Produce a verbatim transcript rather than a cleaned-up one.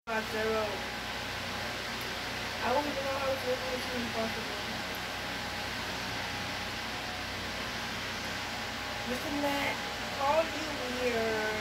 Five zero. I don't even know how it's even possible. Mister Matt, call you weird.